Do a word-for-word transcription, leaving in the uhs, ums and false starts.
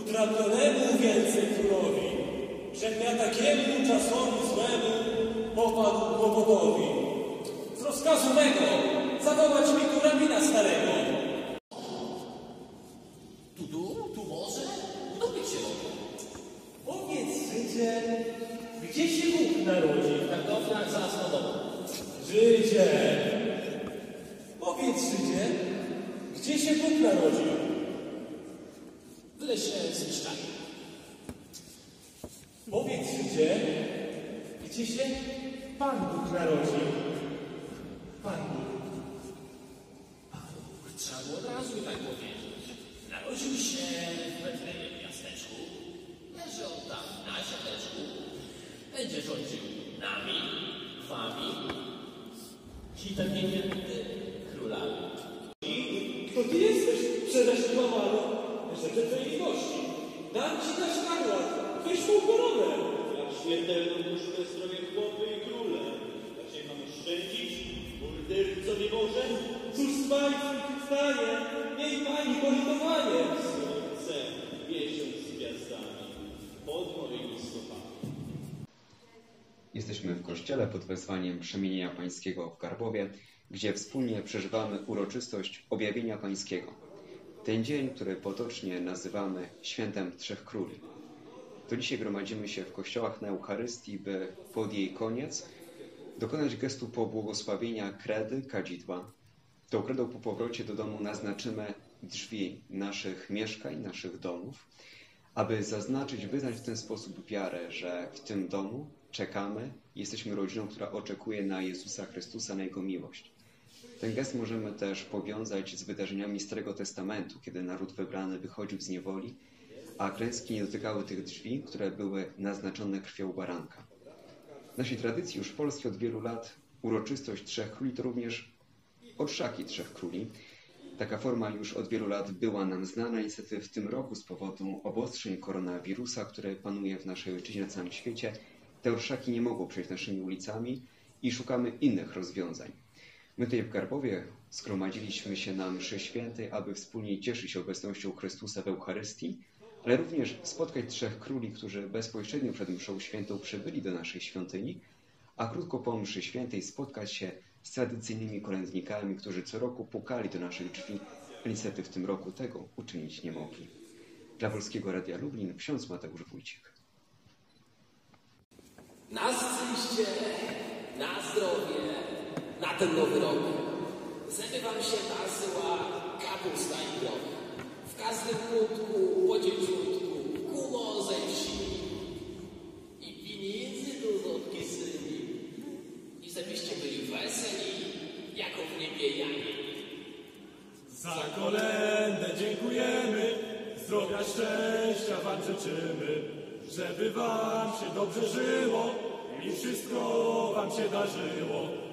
utrapionemu wielce królowi, żem ja takiemu czasowi złemu popadł kłopotowi. Z rozkazu mego zawołać mi tu rabina starego. Tu, tu, tu może? Kto by cię robił? Powiedz, Żydzie, gdzie się Bóg narodził? W kartoflach za Sodową. Żydzie, powiedz, Żydzie, gdzie się Bóg narodził? W lesie Zniszczania. Powiedz, Żydzie, gdzie się Pan Bóg narodził? Pan Bóg. Trzeba było od razu mi tak powiedzieć. Narodził się w Betlejem miasteczku. Leży on tam na siateczku. Będzie rządził nami, wami i takimi królami. I to ty jesteś przedeślowany, rzeczy twojej miłości. Dam ci dać karłat, weź tą koronę. Jak śmiertelną duszkę zdrowie chłopy i króle. Jak się mamy szczędzić, morderco nie może? Cóż z państwem stanie, miej pani politowanie. Słońce, miesiąc z gwiazdami, pod moimi stopami. Jesteśmy w kościele pod wezwaniem Przemienienia Pańskiego w Garbowie, gdzie wspólnie przeżywamy uroczystość Objawienia Pańskiego. Ten dzień, który potocznie nazywamy Świętem Trzech Króli. To dzisiaj gromadzimy się w kościołach na Eucharystii, by pod jej koniec dokonać gestu pobłogosławienia kredy, kadzidła. Tą kredą po powrocie do domu naznaczymy drzwi naszych mieszkań, naszych domów, aby zaznaczyć, wyznać w ten sposób wiarę, że w tym domu czekamy, jesteśmy rodziną, która oczekuje na Jezusa Chrystusa, na Jego miłość. Ten gest możemy też powiązać z wydarzeniami Starego Testamentu, kiedy naród wybrany wychodził z niewoli, a klęski nie dotykały tych drzwi, które były naznaczone krwią baranka. W naszej tradycji już w Polsce od wielu lat uroczystość Trzech Króli to również orszaki Trzech Króli. Taka forma już od wielu lat była nam znana. Niestety w tym roku z powodu obostrzeń koronawirusa, które panuje w naszej ojczyźnie, na całym świecie, te orszaki nie mogą przejść naszymi ulicami i szukamy innych rozwiązań. My tutaj w Garbowie zgromadziliśmy się na mszy świętej, aby wspólnie cieszyć się obecnością Chrystusa w Eucharystii, ale również spotkać Trzech Króli, którzy bezpośrednio przed mszą świętą przybyli do naszej świątyni, a krótko po mszy świętej spotkać się z tradycyjnymi kolędnikami, którzy co roku pukali do naszych drzwi, a niestety w tym roku tego uczynić nie mogli. Dla Polskiego Radia Lublin ksiądz Mateusz Wójcik. Na szczęście, na zdrowie, na ten nowy rok. Żeby wam się nasyła kapusta i groch. W każdym kutku, po dzieciutku, kumo ze wsi. I pieniędzy dużo od kisyni. I żebyście byli weseli, jako w niebie Janie. Za kolędę dziękujemy, zdrowia, szczęścia wam życzymy, żeby wam się dobrze żyło i wszystko wam się darzyło.